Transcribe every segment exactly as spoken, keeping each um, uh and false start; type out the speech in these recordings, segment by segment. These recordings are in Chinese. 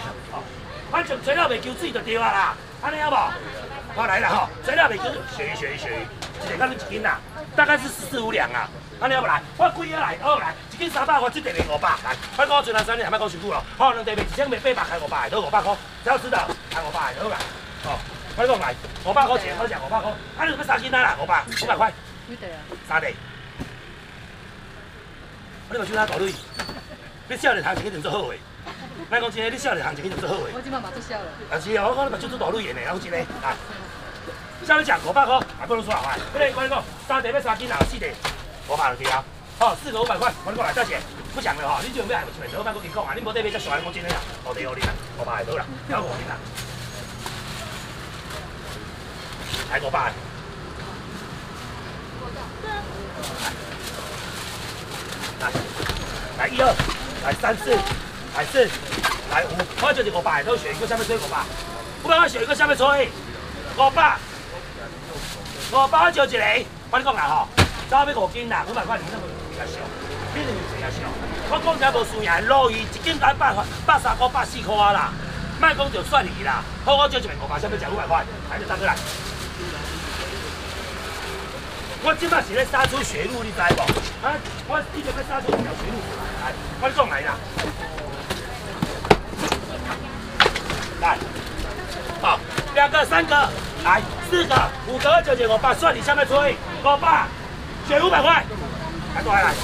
哦，反正吹了袂求水就对啊啦，安尼好无？好来啦吼，吹了袂求鳕鱼鳕鱼鳕鱼，一个敢你一斤啦，大概是十四五两啊。安尼好无来？我几个来，好来，一斤三百块，这地卖五百，来，反正我存两三年，还莫讲伤久咯。好，两地卖一千卖八百，开五百，都五百块，只要吃的开五百，好啦。哦，反正来五百块钱，好食五百块，啊你要三斤仔啦，五百，五百块。 几地啊？ 三地。你嘛手拿大女，你少年行情一定做好诶。咱讲真诶，你少年行情一定做好诶。 我即摆嘛做少了。 啊是啊，我讲你嘛就做大女演诶，然后真诶，来。啥物食五百块，啊不如说好块。迄个我跟你讲，三地要三斤啊，四地五百就对啊。好，四个五百块，我跟你讲来，再见。不讲了吼，你这样要爱就袂得，莫搁跟讲啊，你无得买才小，我真诶啦，五地互你啦，五百就好啦，了五斤啦。来五百。来，来一二，来三四，来四，来五，我就是五百，都选一个下面吹五百，五百我选一个下面吹，五百，五百我就一个，我你讲啊吼，差要五斤啦，五百块你那个比较少，你那个比较少，我讲只无输赢，路易一斤才百百三块、百四块啊啦，莫讲就算你啦，好我就一个五百，下面食五百块，来就打过来。我即摆是咧杀出血路，你知无？啊，我一直要杀出一条血路出来，来，我讲来啦。来，好，两个、三个，来，四个、五个，九九五百，算你下面吹，五百，选五百块，来过来来。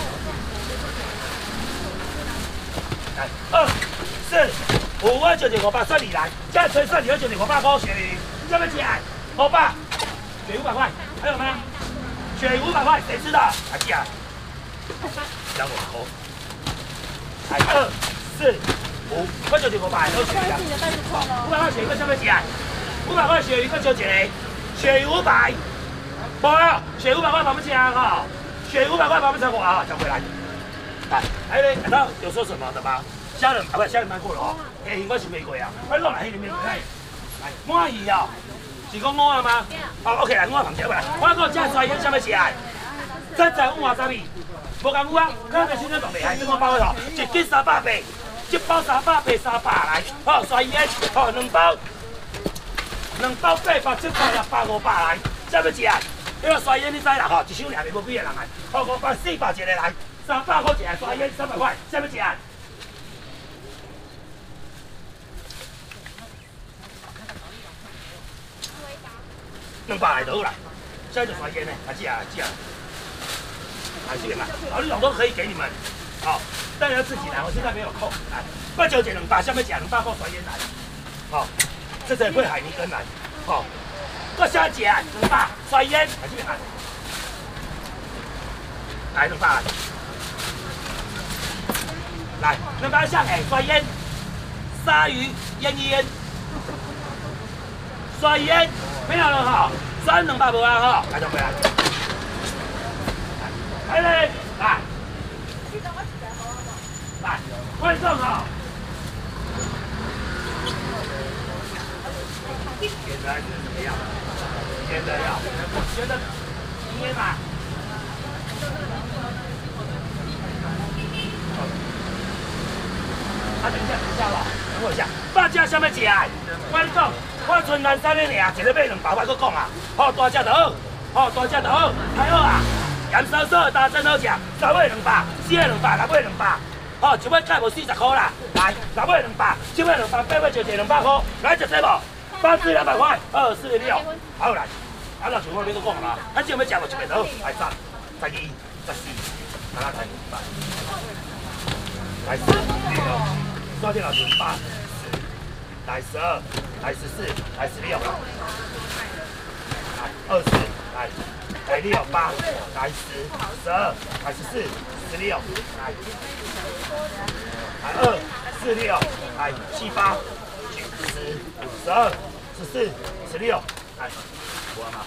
来，二、四、五个九九五百，算你来，现在吹算你二九九五百块，选你下面起来，五百，选五百块，还有吗？选五百块，谁吃的？来记啊！让我投。来二、四、五，我就五百，都选一个。五百块选一个，下面起来。五百块选一个就一个，选五百。无啊，选五百块旁边起来哈，选五百块旁边才我啊，讲回来。来，哎嘞，看到有说什么的吗？虾仁啊，不，虾仁卖过了哦。哎，应该是玫瑰啊，快弄来，黑的玫瑰来。来，满意啊。是讲五啊吗？哦 ，OK 啦，五啊旁边过来。我讲这衰烟啥物事啊？这在五啊啥物？无讲五啊，咱个先生仲袂害，这我包吼，一斤三百八，一包三百八三百来。好，衰烟，好两包，两包八百，七包六百五百来。啥物事啊？这个衰烟你知啦吼，一箱两个无几个人来。好，五百四百一个来，三百块一个衰烟三百块，啥物事啊？两百来就好啦，现在就衰烟呢，来记啊记啊，来这边来，好，这种都可以给你们，好，但要自己来，我现在没有空，来，八九减两百，下面减两百块衰烟来，好，这是会海泥根来，好，各下减两百衰烟，来这边来，来两百，来两百下哎衰烟，鲨鱼烟烟，衰烟。没有了哈，三两百无啊哈，来，回来，来来来，来，快送哈！现在是怎么样？现在要，觉得明天吧。啊，等一下，等一下吧，等我一下，大家下面起来，观众。我剩两三个尔，一个买两百块，搁讲啊！好大只就好，好大只就好，太好啊！盐烧烧大真好食，三尾两百，四尾两百，六尾两百，好一尾价无四十块啦！来，六尾两百，七尾两百，八尾就一两百块，来食这无？八至两百块，二四六，好来，啊那全部你都讲啦，咱只要要食就一个好，来十、十二、十四，啊来五百，来四六，抓电脑是八。来十二，来十四，来十六，来二十，来来六八，来十，十二，来十四，十六，来来二四六，来七八，九十，十二，十四，十六，来，有啊嘛？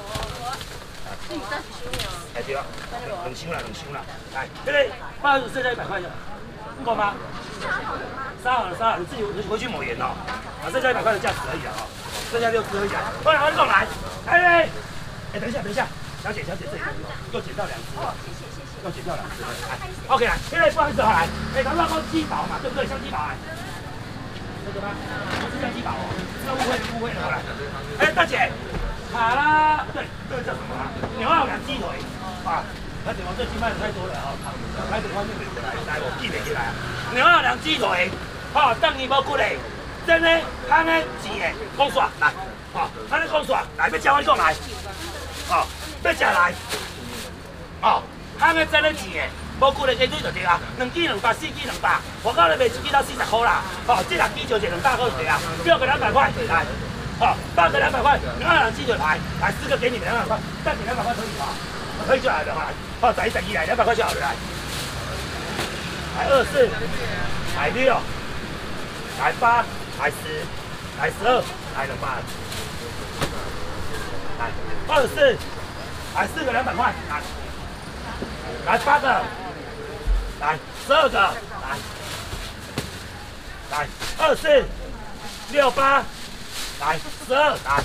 哎对啊，两箱啦，两箱啦，来，这个八十剩下一百块钱，不够吗？三好了，三好，你自己回去抹盐哦。啊，剩下一百块的价值而已啊，哦，剩下六只而已啊。过来，快来，哎，哎，等一下，等一下，小姐，小姐，这里又捡到两只了，又捡到两只了，来 ，OK 来，现在不好意思哈，来，哎，咱们要鸡堡嘛，对不对？香鸡堡来，这个的吗？不是相机宝哦，这误会误会了，来。哎，大姐，卡拉，对，这个叫什么啊？牛奥良鸡腿啊。那怎么这鸡卖的太多了啊？来点方面美来，来我记袂起来啊。牛奥良鸡腿，哦，等伊无骨嘞，真的，香的钱的，讲煞来，哦，安尼讲煞来，要叫我讲来，哦，要食来，哦，香的真的钱的。 无骨的鸡腿就对啊，两支两百，四支两百，我到你卖一支到四十块啦。哦，这两支就一两百块就对啊，六个两百块，来，哦，八个两百块，两两鸡腿排，来四个给你们两百块，再给两百块可以吗？可以就来了嘛，哦，十一十二来，两百块就好了来。来二四，来六，来八，来十，来十二，来两百，来二四，来四个两百块，来，来八个。 来，十二个，来，来，二四六八，来，十二，来，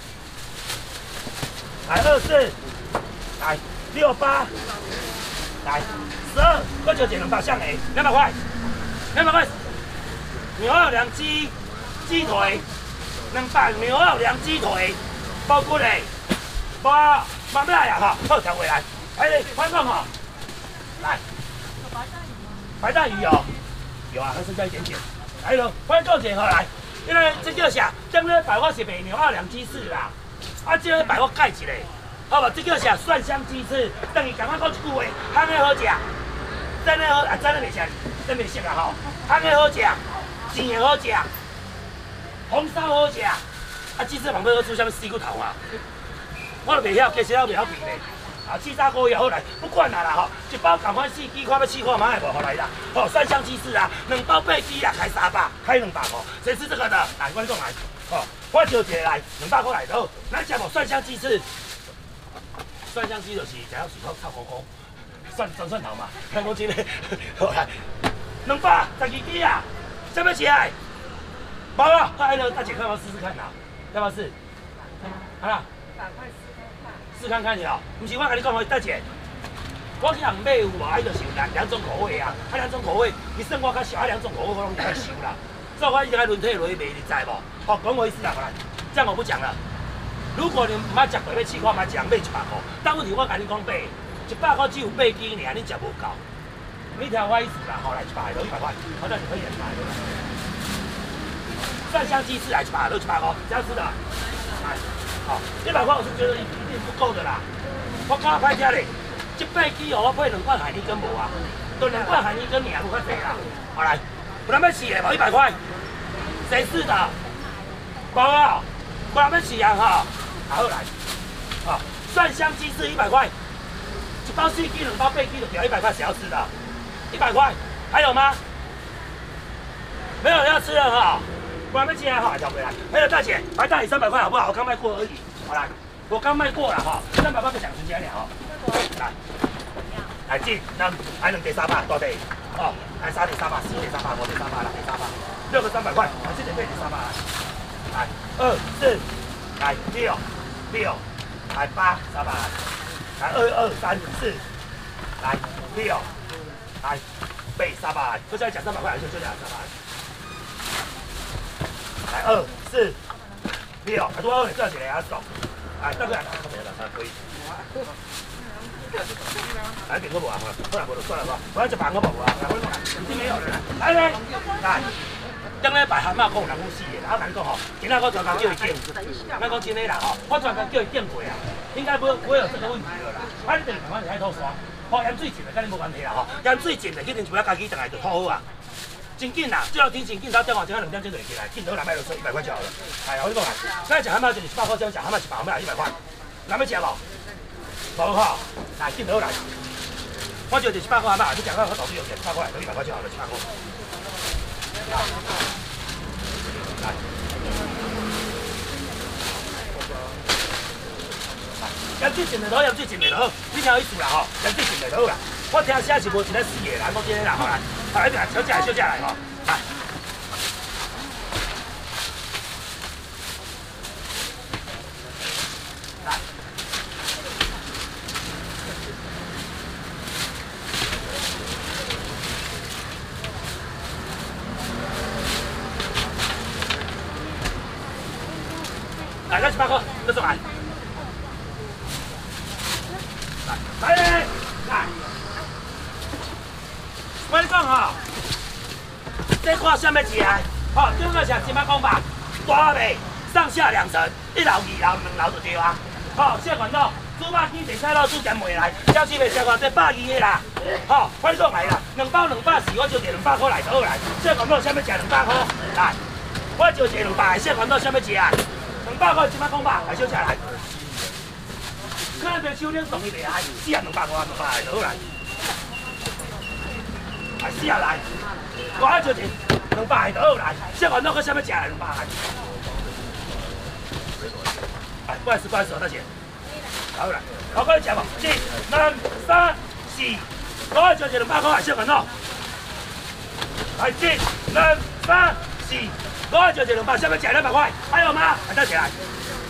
来二四，来六八，来十二，快就减两百项诶，两百块，两百块，牛奥良鸡鸡腿，两百牛奥良鸡腿，包骨嘞，包慢慢来呀哈，好调回来，来，观众哈，来。 白带鱼哦，有啊，还剩下一点点。来咯，快做点好来，因为这叫啥？这个百货是卖牛奥良鸡翅啦，啊，这个百货改一下，好吧？这叫啥？蒜香鸡翅。等于赶快讲一句话，香的好食，真的好啊，真的袂食，真袂熟啊吼。香的好食，甜的好食，红烧好食，啊，鸡翅旁边要出什么西骨头啊？我都袂晓，其实我袂晓比咧。 啊，气炸锅也好来，不管啦啦吼，一包赶快四支，看要试看嘛，无好来啦。哦，蒜香鸡翅啊，两包八支啊，开三百，开两百块。谁吃这个的？来，观众来。哦，我就一个来，两百块来头。咱食无蒜香鸡翅？蒜香鸡就是只要是靠炒火锅，蒜酸蒜头嘛。看我真嘞，好来，两百十二支啊，什么起来？无了，来了，大姐，要不要试试看呐？要不要试？好啦。 试看看了，不是我跟你讲，我大姐，我去人买有无？啊，就是有两两种口味啊，啊两种口味，你算我较少，啊两种口味我拢较少啦。所以我一直在轮替轮卖，你知无？好，懂我意思啦，来，这样我不讲了。如果你唔爱食过要试看，买一人买一百块，但问题我跟你讲买，一百块只有八支尔，你食无够。你听我意思啦，好来一百，都一百块，好，那你可以买。蒜香鸡翅来一百，都一百块，这样子的。来。 好，一百块我是觉得一定不够的啦。我刚刚拍下嘞，这八支哦，我配两罐海尼根无啊，都两罐海尼根尔，有较济啦。好来，有人要试的无？一百块，谁试的？无啊，有人要试啊哈。好来，好，蒜香鸡翅一百块，一包四支，两包八支就表一百块，谁要吃的？一百块，还有吗？没有人要吃了哈。 我还没进来哈，调回来。还有大姐，白大礼三百块好不好？我刚卖过而已。好来，我刚卖过了哈，三百块给奖金加了哈。来，来进，那还能给三百多的哦。来三点三百，四点三百，五点三百，六点三百，六个三百块，来这点六点三百来。来二四，来六六，来八三百，来二二三四，来六，来八三百，就这样讲三百块，就就这样三百。 来二四六，多少？这样子来啊，走。来，大哥，来，可以了，可以。来点个无啊？后来无就算了吧。我要一百个无啊？来，我讲来，已经没有了。来来来，当咧摆蛤蟆讲有人讲死的，我跟你讲吼，今仔我专门叫伊点，咱讲真的啦吼，我专门叫伊点过啊，应该不不会有这个问题了啦。啊，你等赶快开套刷，好盐水进的，跟你无关系啦吼，盐水进的，肯定就要家己等下就套好啊。 真紧啦，最后天真紧，到电话前两点钟就起来，镜头拿卖就收一百块就好了。哎，我跟你讲啦，咱食蛤蟆就是一百块，这样食蛤蟆一百，卖一百块，咱要食无？无吼，来镜头来，我就一百块蛤蟆，你食到我投资有钱，一百块就一百块就好了，一百块。来，盐水进的好，盐水进的好，你听我意思啦吼，盐水进的好啦。我听写是无一个死的啦，我今日啦吼来。 来，来，小姐，小姐来哈，来。来。 来，咱一百块，这上来。来，来，来。我跟你讲吼，这看什么钱？吼，中个是一百公吧，大卖上下两层，一楼、二楼、两楼就对啊。吼，小管道。 猪肉鸡、地菜肉、猪腱糜来，小吃袂超过这百二个啦。吼，快点来啦！两包两百四，我就摕两百块来就好来。小管道啥物食两百块？来，我就摕两百个小管道啥物食啊？两百块一百公吧，来小吃来。可能袂收两动伊袂来，四啊两百块两百个就好来。来四啊来，我就摕两百个就好来。小管道佮啥物食来两百个？哎，不好意思，不好意思，大姐。 好啦，我讲你食无？一、两、三、四，我就一两百块，小群咯。来，一、两、三、四，我就一两百，下面食两百块，还有吗？来，再起来。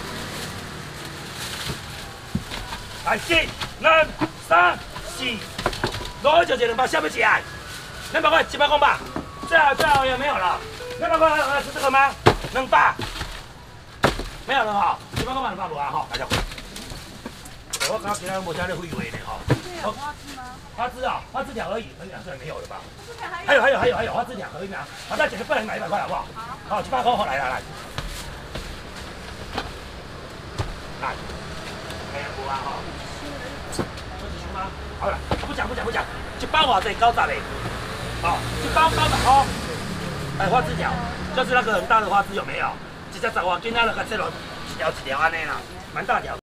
来，一、两、三、四，我就一两百，下面起来。两百块，几百公吧？最好最好也没有了。两百块是这个吗？两百，没有了哈。几百公吧，两百五啊哈，大家。 我刚刚其他国家的会以为呢哈，花枝吗？花枝啊，花枝条而已，可以两算没有了吧？还有还有还有还有花枝条可以吗？好，再减个不能买一百块好不好？好，好，七八块好来来来，来，没有啊哈，二十出吗？好了，不讲不讲不讲，一包偌济九十的，好，一包九十块，哎，花枝条就是那个很大的花枝有没有？一只十外斤啊，那个这种一条一条安尼啦，蛮大条。